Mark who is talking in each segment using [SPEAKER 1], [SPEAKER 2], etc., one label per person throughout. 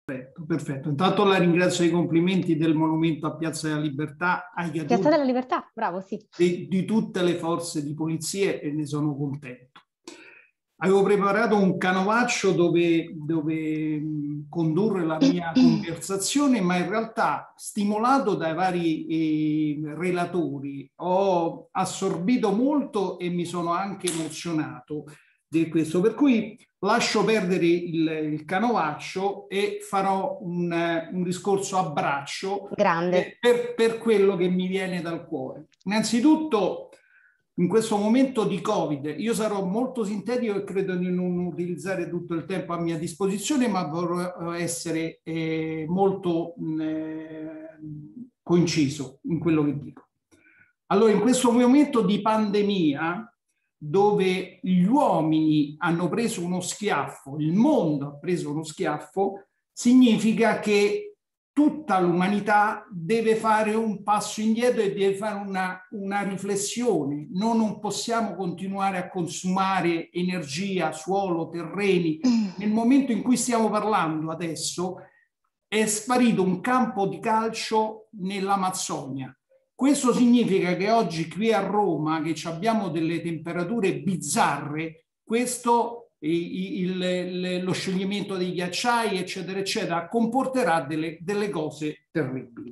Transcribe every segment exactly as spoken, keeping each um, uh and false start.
[SPEAKER 1] Perfetto, perfetto. Intanto la ringrazio dei complimenti del monumento a Piazza della Libertà ai
[SPEAKER 2] Piazza
[SPEAKER 1] caduti
[SPEAKER 2] della Libertà, bravo, sì.
[SPEAKER 1] di, di tutte le forze di polizia e ne sono contento. Avevo preparato un canovaccio dove, dove mh, condurre la mia conversazione, ma in realtà, stimolato dai vari eh, relatori, ho assorbito molto e mi sono anche emozionato di questo. Per cui lascio perdere il, il canovaccio e farò un, un discorso a braccio
[SPEAKER 2] Grande.
[SPEAKER 1] per, per quello che mi viene dal cuore. Innanzitutto, in questo momento di Covid, io sarò molto sintetico e credo di non utilizzare tutto il tempo a mia disposizione, ma vorrò essere eh, molto eh, conciso in quello che dico. Allora, in questo momento di pandemia, dove gli uomini hanno preso uno schiaffo, il mondo ha preso uno schiaffo, significa che tutta l'umanità deve fare un passo indietro e deve fare una, una riflessione. Noi non possiamo continuare a consumare energia, suolo, terreni. Nel momento in cui stiamo parlando adesso è sparito un campo di calcio nell'Amazzonia. Questo significa che oggi qui a Roma, che abbiamo delle temperature bizzarre, questo Il, il, lo scioglimento dei ghiacciai, eccetera, eccetera, comporterà delle, delle cose terribili.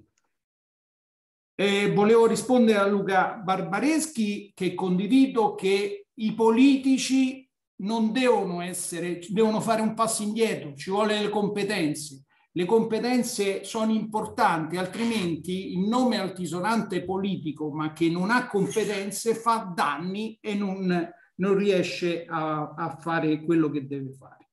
[SPEAKER 1] Eh, volevo rispondere a Luca Barbareschi, che condivido che i politici non devono essere, devono fare un passo indietro, ci vuole le competenze. Le competenze sono importanti, altrimenti il nome altisonante politico, ma che non ha competenze, fa danni e non non riesce a, a fare quello che deve fare.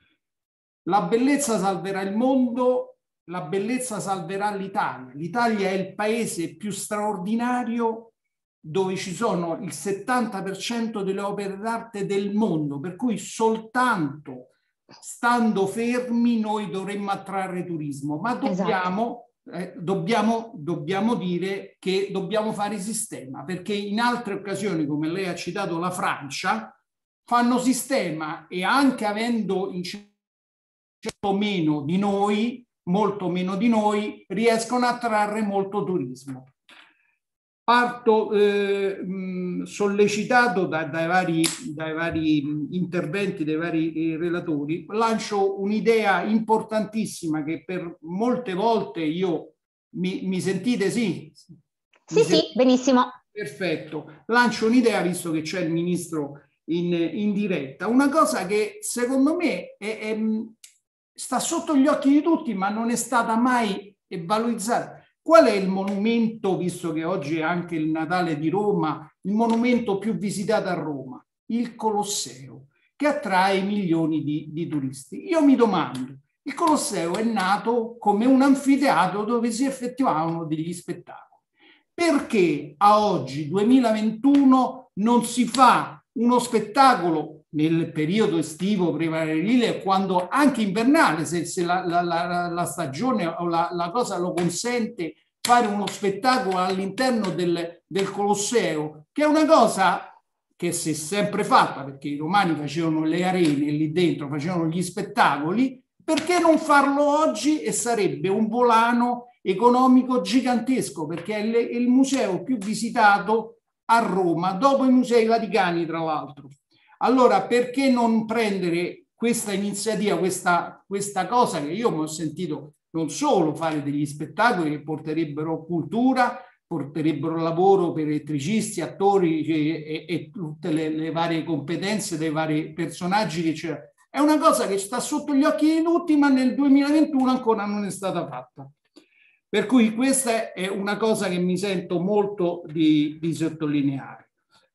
[SPEAKER 1] La bellezza salverà il mondo, la bellezza salverà l'Italia. L'Italia è il paese più straordinario dove ci sono il settanta per cento delle opere d'arte del mondo, per cui soltanto stando fermi noi dovremmo attrarre turismo, ma dobbiamo... Esatto. Eh, dobbiamo, dobbiamo dire che dobbiamo fare sistema, perché in altre occasioni, come lei ha citato la Francia, fanno sistema e anche avendo in certo meno di noi, molto meno di noi, riescono a trarre molto turismo. Parto eh, mh, sollecitato da, dai, vari, dai vari interventi dei vari eh, relatori, lancio un'idea importantissima che per molte volte io mi, mi sentite sì?
[SPEAKER 2] Sì, mi sì, sent... benissimo.
[SPEAKER 1] Perfetto. Lancio un'idea visto che c'è il ministro in, in diretta. Una cosa che secondo me è, è, sta sotto gli occhi di tutti, ma non è stata mai valorizzata. Qual è il monumento, visto che oggi è anche il Natale di Roma, il monumento più visitato a Roma? Il Colosseo, che attrae milioni di, di turisti. Io mi domando, il Colosseo è nato come un anfiteatro dove si effettuavano degli spettacoli. Perché a oggi, duemilaventuno, non si fa uno spettacolo nel periodo estivo primaverile, quando anche invernale, se, se la, la, la, la stagione o la, la cosa lo consente, fare uno spettacolo all'interno del, del Colosseo, che è una cosa che si è sempre fatta, perché i romani facevano le arene lì dentro, facevano gli spettacoli, perché non farlo oggi? E sarebbe un volano economico gigantesco, perché è il, è il museo più visitato a Roma, dopo i musei vaticani, tra l'altro. Allora, perché non prendere questa iniziativa, questa, questa cosa che io mi ho sentito non solo fare degli spettacoli che porterebbero cultura, porterebbero lavoro per elettricisti, attori e, e, e tutte le, le varie competenze dei vari personaggi che c'è. È una cosa che sta sotto gli occhi di tutti, ma nel duemilaventuno ancora non è stata fatta. Per cui questa è una cosa che mi sento molto di, di sottolineare.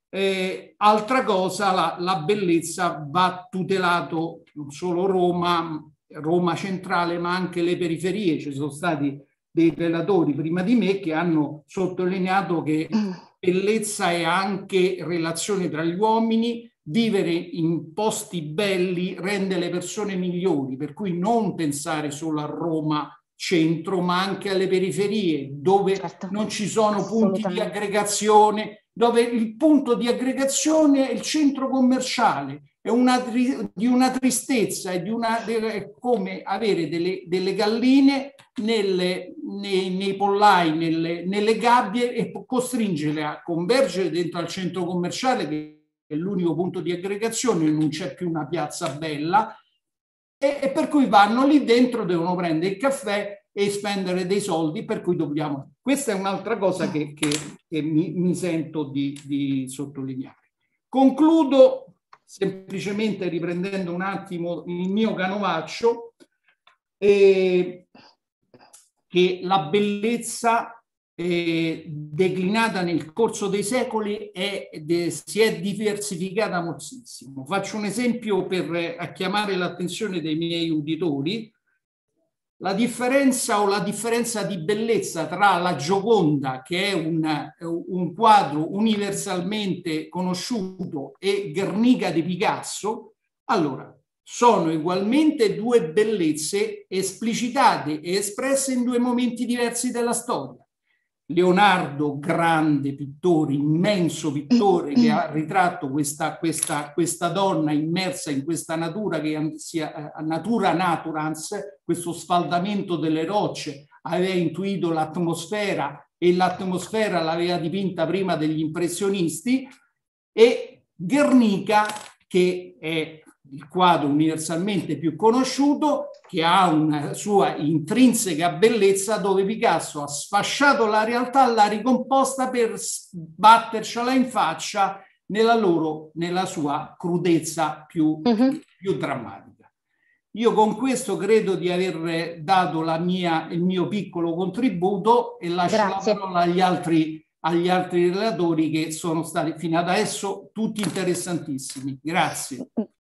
[SPEAKER 1] Eh, altra cosa, la, la bellezza va tutelato non solo Roma, Roma centrale, ma anche le periferie. Ci sono stati dei relatori prima di me che hanno sottolineato che bellezza è anche relazione tra gli uomini, vivere in posti belli rende le persone migliori, per cui non pensare solo a Roma centro, ma anche alle periferie, dove certo, non ci sono punti di aggregazione, dove il punto di aggregazione è il centro commerciale, è una, di una tristezza, è, di una, è come avere delle, delle galline nelle, nei, nei pollai, nelle, nelle gabbie e costringerle a convergere dentro al centro commerciale, che è l'unico punto di aggregazione, non c'è più una piazza bella, e, e per cui vanno lì dentro, devono prendere il caffè e spendere dei soldi, per cui dobbiamo... Questa è un'altra cosa che, che, che mi, mi sento di, di sottolineare. Concludo semplicemente riprendendo un attimo il mio canovaccio, eh, che la bellezza eh, declinata nel corso dei secoli è, de, si è diversificata moltissimo. Faccio un esempio per eh, chiamare l'attenzione dei miei uditori. La differenza o la differenza di bellezza tra la Gioconda, che è un, un quadro universalmente conosciuto, e Guernica di Picasso, allora, sono ugualmente due bellezze esplicitate e espresse in due momenti diversi della storia. Leonardo, grande pittore, immenso pittore, che ha ritratto questa, questa, questa donna immersa in questa natura, che sia natura naturans, questo sfaldamento delle rocce, aveva intuito l'atmosfera e l'atmosfera l'aveva dipinta prima degli impressionisti, e Guernica, che è il quadro universalmente più conosciuto, che ha una sua intrinseca bellezza, dove Picasso ha sfasciato la realtà, l'ha ricomposta per battercela in faccia nella, loro, nella sua crudezza più, uh-huh. più, più drammatica. Io con questo credo di aver dato la mia, il mio piccolo contributo, e lascio Grazie. la parola agli altri, agli altri relatori, che sono stati fino adesso tutti interessantissimi. Grazie.